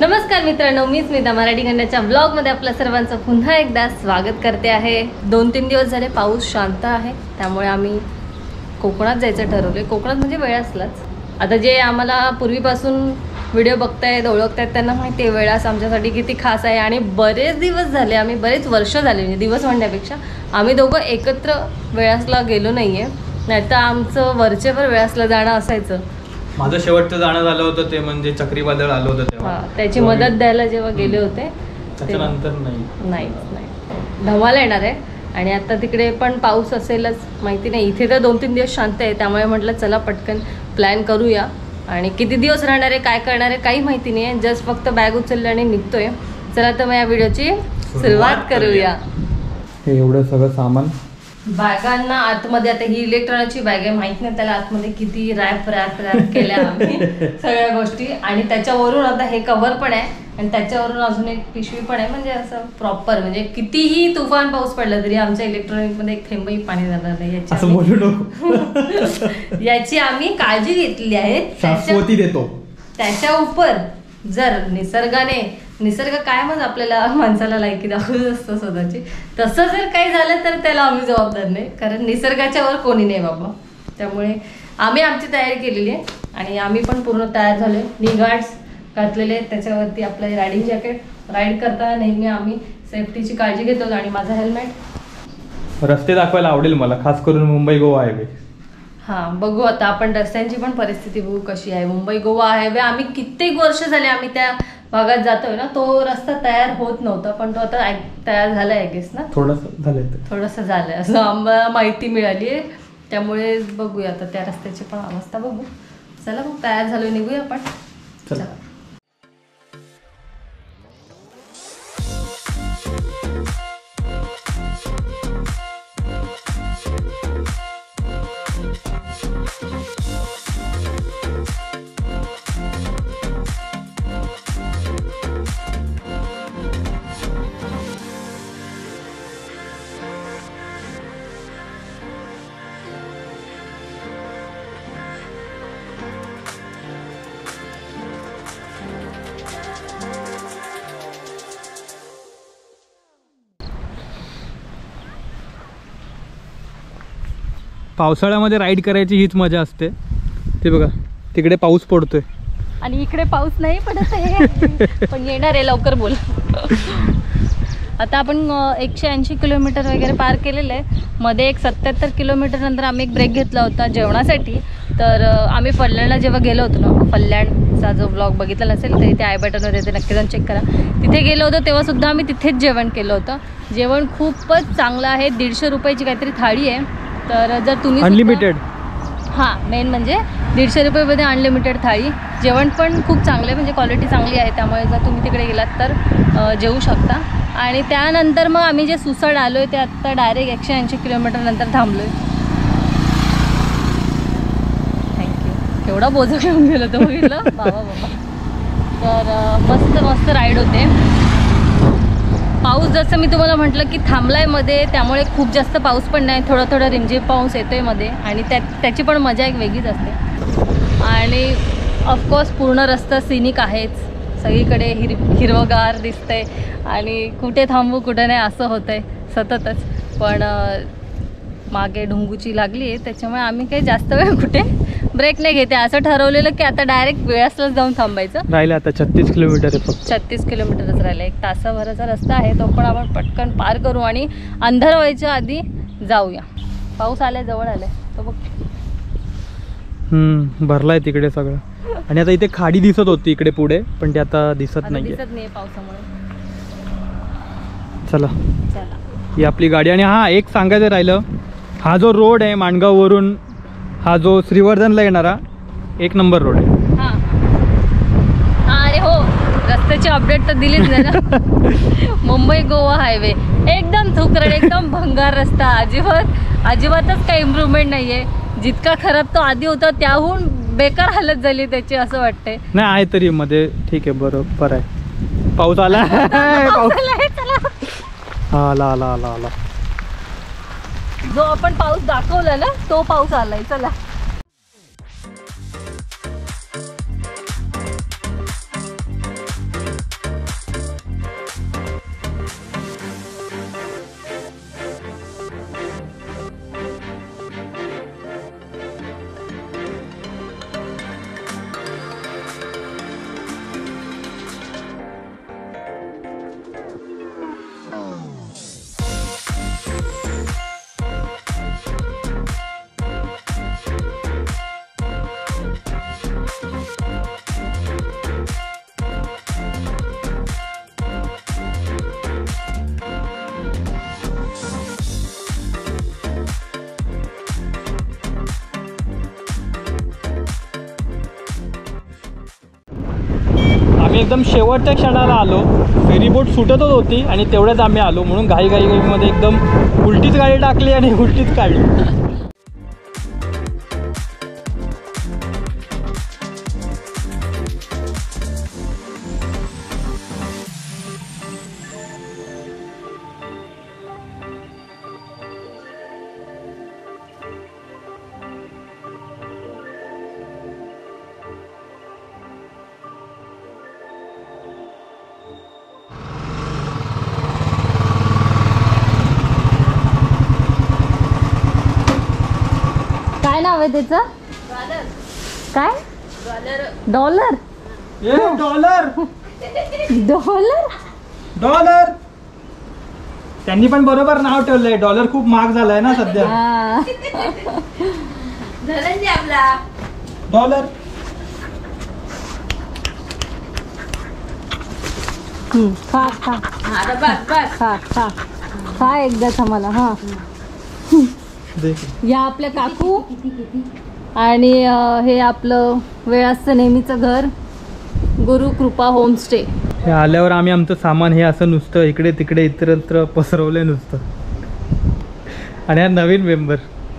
नमस्कार मित्रांनो, मी स्मिता मराठी कन्याच्या ब्लॉगमध्ये आपल्या सर्वांचं पुन्हा एकदा स्वागत करते आहे। 2-3 दिवस झाले पाऊस शांत आहे, त्यामुळे आम्ही कोकणात जायचं ठरवले। कोकणात म्हणजे वेळासलाच। आता जे आम्हाला पूर्वीपासून व्हिडिओ बघतायत ओळखतायत त्यांना माहिती आहे वेळास आमच्यासाठी किती खास आहे। आणि बरेच दिवस झाले, आम्ही बरेच वर्ष झाले, म्हणजे दिवस म्हणण्यापेक्षा आम्ही दोघं एकत्र वेळासला गेलो नाहीये। नाहीतर आमचं वरचेवर वेळासला जाणं असायचं। माझं शेवटचं जाणं झालं होतं ते म्हणजे चक्रीवादळ आलं होतं तेव्हा, त्याची मदत द्यायला जेव्हा गेले होते त्याच्यानंतर नाही धमाल येणार आहे। आणि आता तिकडे पण पाऊस असेलच माहिती नाही, इथे तर 2-3 दिवस शांत आहे, त्यामुळे म्हटलं चला पटकन प्लॅन करूया। आणि किती दिवस राहणार आहे काय करणार आहे काही माहिती नाही आहे, जस्ट फक्त बॅग उचलली आणि निघतोय। चला तर मग या व्हिडिओची सुरुवात करूया। हे एवढं सगळं सामान बॅगांना आतमध्ये, आता ही इलेक्ट्रॉनिकची बॅग आहे, माहित नाही त्याला आतमध्ये किती रॅप केल्या आम्ही सगळ्या गोष्टी। आणि त्याच्यावरून आता हे कव्हर पण आहे आणि त्याच्यावरून अजून एक पिशवी पण आहे, म्हणजे असं प्रॉपर, म्हणजे कितीही तुफान पाऊस पडला तरी आमच्या इलेक्ट्रॉनिक मध्ये एक थेंबही पाणी जाणार नाही याची आम्ही काळजी घेतली आहे। त्याच्या उपर जर निसर्ग कायमच आपल्याला माणसाला लायकी दाखवत असतो स्वतःची, तसं जर काही झालं तर त्याला आम्ही जबाबदार नाही, कारण निसर्गाच्या वर कोणी नाही बाबा। त्यामुळे आम्ही आमची तयारी केलेली आहे आणि आम्ही पण पूर्ण तयार झालोय। नी गार्ड्स घातलेले आहेत, त्याच्यावरती आपलं रायडिंग जॅकेट, राईड करताना नेहमी आम्ही सेफ्टीची काळजी घेतो आणि माझा हेल्मेट। रस्ते दाखवायला आवडेल मला, खास करून मुंबई गोवा हायवे। हां, बघू आता आपण रस्त्यांची पण परिस्थिती बघू कशी आहे। मुंबई गोवा हायवे आम्ही कित्येक वर्ष झाले आम्ही त्या भागात जातोय ना, तो रस्ता तयार होत नव्हता, पण तो आता तयार झालाय आय गेस ना, थोडंसं झालंय असं आम्हाला माहिती मिळाली आहे। त्यामुळे बघूया आता त्या रस्त्याची पण अवस्था बघू। चला मग तयार झालोय, निघूया आपण। चला पावसाळ्यामध्ये राईड करायची हीच मजा असते। ते बघा तिकडे पाऊस पडतोय आणि इकडे पाऊस नाही पडत आहे पण येणार आहे लवकर, बोल। आता आपण 180 किलोमीटर वगैरे पार केलेलं आहे। मध्ये एक 77 किलोमीटर नंतर आम्ही एक ब्रेक घेतला होता जेवणासाठी। तर आम्ही फल्याणला जेव्हा गेलो होतो ना, फल्याणचा जो ब्लॉग बघितला नसेल तरी ते आय बटनवर येते, नक्की जाऊन चेक करा। तिथे गेलो होतो तेव्हा सुद्धा आम्ही तिथेच जेवण केलं होतं। जेवण खूपच चांगलं आहे, 150 रुपयाची काहीतरी थाळी आहे। तर जर तुम्ही अनलिमिटेड, हां मेन म्हणजे 150 रुपयामध्ये अनलिमिटेड थाळी। जेवण पण खूप चांगलं आहे, म्हणजे क्वालिटी चांगली आहे, त्यामुळे जर तुम्ही तिकडे गेलात तर जेवू शकता। आणि त्यानंतर मग आम्ही जे सुसड आलो आहे ते आत्ता डायरेक्ट 180 किलोमीटर नंतर थांबलो आहे। थँक्यू, केवढा बोजा घेऊन गेलो तो बघितलं बाबा। तर मस्त राईड होते। पाऊस जसं मी तुम्हाला म्हटलं की थांबलाय मध्ये, त्यामुळे खूप जास्त पाऊस पण नाही, थोडा रिमझिम पाऊस येतोय मध्ये, आणि त्याची पण मजा एक वेगळीच असते। आणि ऑफकोर्स पूर्ण रस्ता सिनिक आहेच, सगळीकडे हिरवगार दिसतंय आणि कुठे थांबू कुठे नाही असं होतंय सततच। पण मागे ढुंगूची लागली आहे, त्याच्यामुळे आम्ही काही जास्त वेळ कुठे ब्रेक नाही घेते। असं ठरवलेलं की आता डायरेक्ट वेळासलाच जाऊन थांबायचं। राहिलं आता 36 किलोमीटर आहे फक्त, 36 किलोमीटरच राहिलं, 1 तासाभराचा रस्ता आहे, तो पण आपण पटकन पार करू आणि अंधार व्हायच्या आधी जाऊया। पाऊस आलाय, जवळ आलाय तो बघ, भरलाय तिकडे सगळं। आणि आता इथे खाडी दिसत होती इकडे पुढे, पण ते आता दिसत नाही पावसामुळे। चला ही आपली गाडी। आणि हा एक सांगायचं राहिलं, हा जो रोड आहे माणगाववरून हा जो श्रीवर्धनला येणारा 1 नंबर रोड आहे। हां अरे हो, रस्त्याची अपडेट तर दिलीच नाही ना। मुंबई गोवा हायवे एकदम थुकरड, एकदम भंगार रस्ता, अजिबातच काही इम्प्रूव्हमेंट नाही आहे। जितका खराब तो आधी होता त्याहून बेकार हालत झाली त्याची असं वाटतंय। नाही आहे तरी मध्ये ठीक आहे, बरोबर आहे। पाऊस आला, आला जो आपण पाऊस दाखवला ना तो पाऊस आलाय। चला आम्ही एकदम शेवटच्या क्षणाला आलो. फेरीबोट सुटतच होती आणि तेवढ्याच आम्ही आलो, म्हणून घाईमध्ये एकदम उलटीच गाडी टाकली आणि उलटीच काढली. काय नाव आहे त्याचं? काय? डॉलर. डॉलर डॉलर डॉलर त्यांनी पण बरोबर नाव ठेवलंय. डॉलर खूप महाग झालाय ना सध्या. डॉलर खा खा खा खा खा एकदाच आम्हाला. हा या आपल्या काकू आणि हे आपलं वेळाचं नेहमीचं घर गुरु कृपा होमस्टे. हे आल्यावर आम्ही आमचं सामान हे असं नुसतं इकडे तिकडे इतरत्र पसरवलंय नुसतं. आणि हा नवीन मेंबर.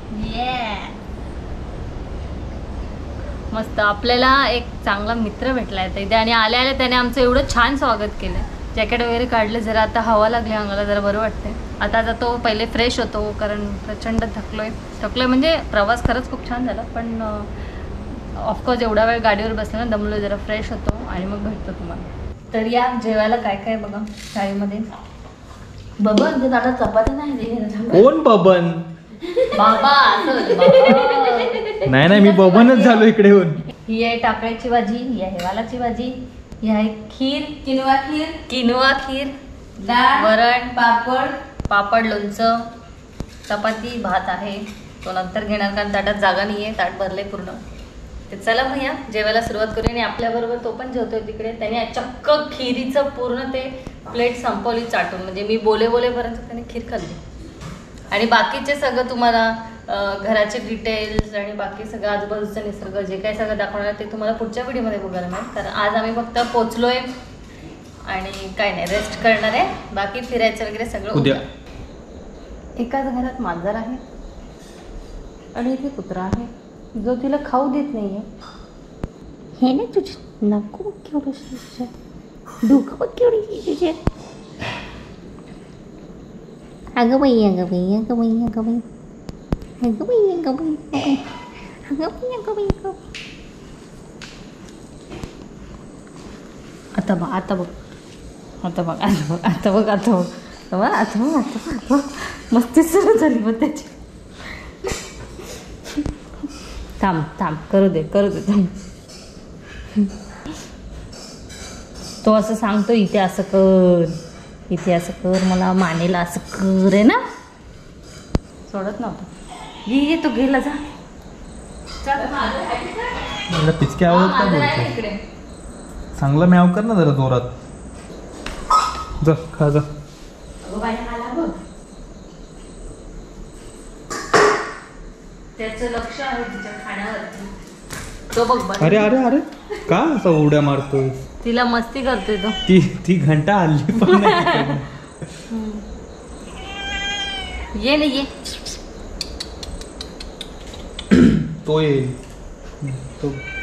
मस्त. आपल्याला एक चांगला मित्र भेटला आहे इथे आणि आल्या आल्या त्याने आमचं एवढं छान स्वागत केलं. जॅकेट वगैरे काढलं, जरा आता हवा लागली अंगाला, जरा बरं वाटतंय. आता जातो, पहिले फ्रेश होतो कारण प्रचंड थकलोय म्हणजे प्रवास खरंच खूप छान झाला, पण ऑफकोर्स एवढा वेळ गाडीवर बसला ना, दमलो, जरा फ्रेश होतो आणि मग भेटतो तुम्हाला. तर या जेवायला काय काय बघा थाळीमध्ये. बबन ते आता चपाती नाही. कोण बबन? बाबा. नाही मी बबनच झालो इकडे येऊन. ही आहे टाकळ्याची भाजी, ही आहे वालाची भाजी, ही आहे खीर, किनवा खीर, डाळ, वरण, पापड, लोणचं, चपाती, भात आहे. तो नंतर घेणार कारण ताटात जागा नाही आहे, ताट भरले पूर्ण. ते चला मग या जेवायला सुरुवात करूया. आणि आपल्याबरोबर तो पण जेवतोय तिकडे. त्याने चक्क खिरीचं पूर्ण ते प्लेट संपवली चाटून. म्हणजे मी बोलेपर्यंत त्याने खीर खाल्ली. आणि बाकीचे सगळं तुम्हाला घराचे डिटेल्स आणि बाकी सगळं आजूबाजूचा निसर्ग जे काही सगळं दाखवणार आहे ते तुम्हाला पुढच्या व्हिडिओमध्ये बघायला मिळेल. कारण आज आम्ही फक्त पोचलोय आणि काय नाही, रेस्ट करणार आहे. बाकी फिरायचं वगैरे सगळं उद्या. एकाच घरात मांजर आहे आणि इथे कुत्रा आहे जो तिला खाऊ देत नाहीये. हे ना तुझे नको केवढं तुझ्या डोकं केवढी तुझे. अगं बाई अगं बाई अगं बाई अगं बाई अगं बाई अगं बाई अगं बाई अगं बाई अगं. आता बघ आता बघ आता बघ आता बघ आता बघ आता बघ आता बघ आता बघ मस्ती सुरू झाली मग त्याची. थांब थांब करू दे थांब. तो असं सांगतो इथे असं कर, इथे असं कर, मला मानेला असं कर आहे ना. सोडत नव्हतं. ये तो गेला जा. मला पिचके आवडत का बोलतो. चांगला म्याव कर ना जरा जोरात. जा खा जा. त्याचं लक्ष आहे तिच्या खाण्यावरती. तो बघ. अरे अरे अरे का असा उड्या मारतोय? तिला मस्ती करतोय तो. ती घंटा हल्ली पण नाही. ये नाही ये. तो येईल तो.